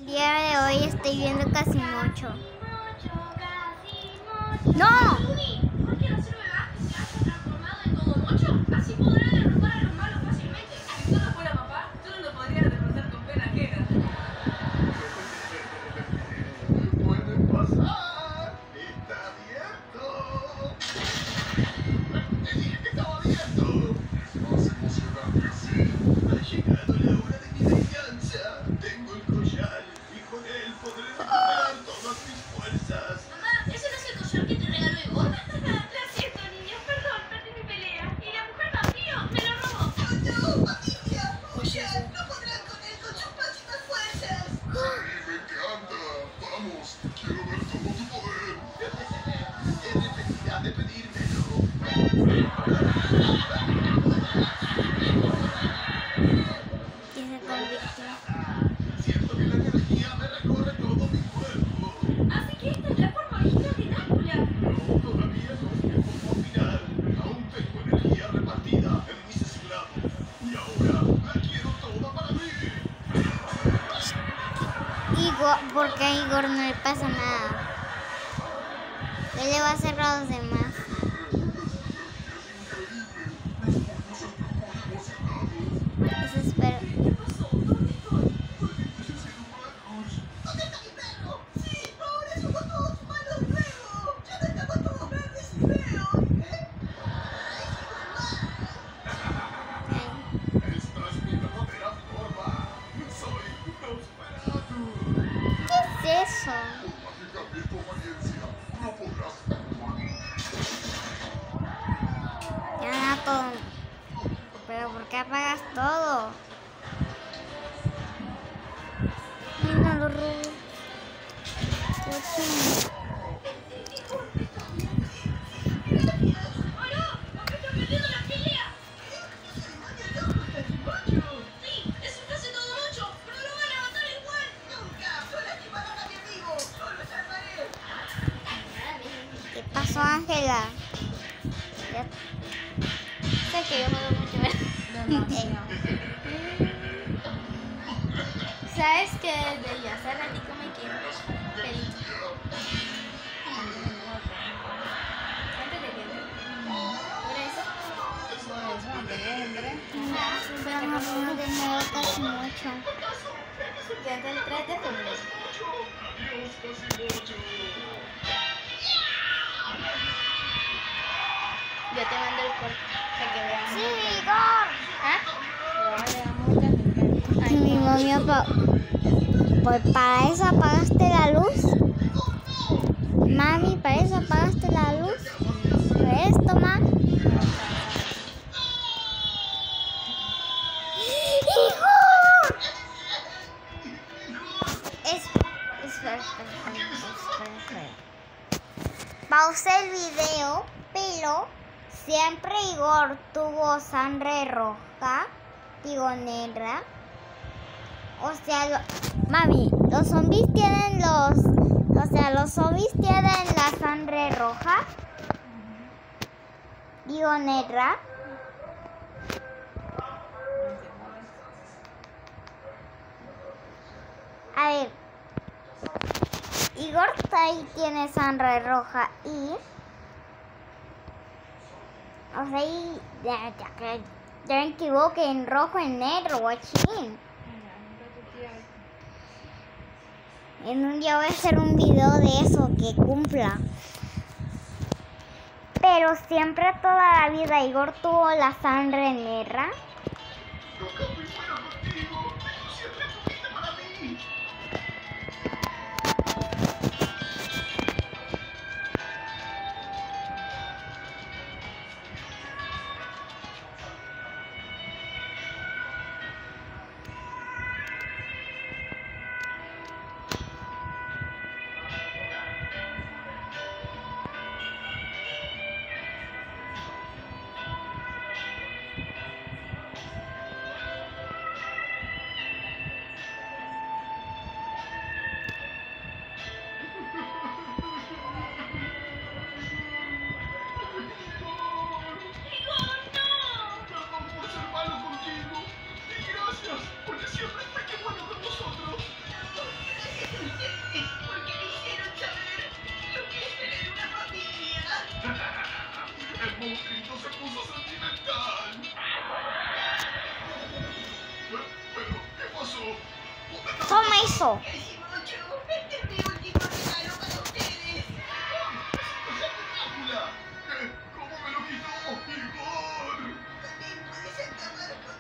día de hoy estoy viendo Casimocho. ¡No! ¿Por qué no sirve más que se haya transformado en todo mocho? Así podrá derrotar a los malos fácilmente. Si solo fuera papá, yo no lo podría derrotar con pena ajena. Puede pasar. Está abierto. Te dije que estaba abierto. Es más emocionante así. Ha llegado la hora de mi venganza. Tengo el collar y con él podré recuperar todas mis fuerzas. Mamá, ¿ese no es el collar que te regaló Igor? Lo siento, niños, perdón, perdí mi pelea. Y la mujer vampiro me lo robó. ¡No, Patricia! ¡Huyan! ¡No podrán con él con sus máximas fuerzas! Sí, me encanta. Vamos, quiero ver todo tu poder. Es necesidad de pedírmelo. Y se convirtió. Siento que la energía me recorre todo mi cuerpo. Así que esta es la forma original de Drácula. No, todavía no es mi forma final. Aún tengo energía repartida en mis esclavos. Y ahora la quiero toda para mí. Igor, porque a Igor no le pasa nada. Él le va a hacer a los demás. Eso espero. ¿Qué pasó? ¿Dónde estoy? ¿Dónde está mi perro? Sí, ahora somos todos humanos de nuevo. Ya no estamos todos verdes y feos. Esta es mi verdadera forma. Soy Nosferatu. ¿Qué es eso? Mágica tu apariencia. No podrás. Ya nada todo. Pero ¿por qué apagas todo? Mira los rubos. ¡Oh, no! ¡Papá está perdiendo la pelea! Sí, eso está haciendo mucho, pero lo van a matar igual. Nunca. No lastimarán a mi amigo. Yo lo salvaré. ¿Qué pasó, Ángela? Ya sé que yo me veo mucho ver. ¿Sabes qué? Desde hace ratito me quiero pelito. Antes de que Vamos a ver de nuevo Casimocho. ya está el 3 de febrero. Adiós, Casimocho. Yo te mando el corte para que veas. ¡Sí, Igor! ¿Ah? Ay, mi mami apagó. Pues para eso apagaste la luz. Mami, para eso apagaste la luz. ¿Ves, toma? ¡Igor! Espera. Pausé el video, pero siempre Igor tuvo sangre roja, digo negra. O sea, mami, los zombies tienen los zombies tienen la sangre roja, digo negra. A ver, Igor ahí tiene sangre roja y, o sea, ya me equivoqué en rojo, en negro, guachín. En un día voy a hacer un video de eso que cumpla. Pero siempre toda la vida Igor tuvo la sangre negra. Nunca fui bueno contigo. Siempre fuiste para mí. eso. Este es mi último regalo para ustedes. ¡Drácula! ¿Cómo me lo quitó? ¡Igor! ¿Puedes acabar con...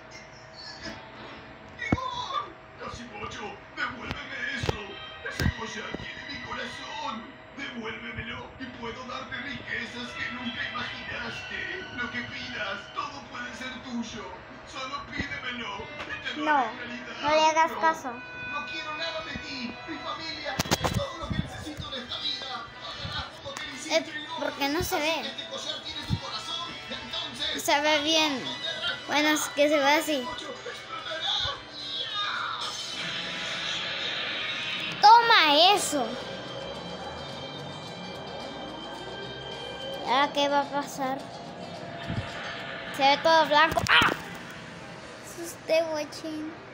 ¡Igor! Quasimodo, devuélveme eso. Ese collar tiene mi corazón. Devuélvemelo y puedo darte riquezas que nunca imaginaste. Lo que pidas, todo puede ser tuyo. Solo pídemelo y te lo No, haré realidad. no le hagas caso. No quiero nada de ti, mi familia, todo lo que necesito de esta vida. Pagarás como te hiciste yo. Porque no se Así ve. que este collar tiene tu corazón, entonces... Se ve bien. Bueno, es que se ve así. ¡Explotará! Toma eso. ¿Y ahora qué va a pasar? Se ve todo blanco. ¡Ah! Asusté, guachín.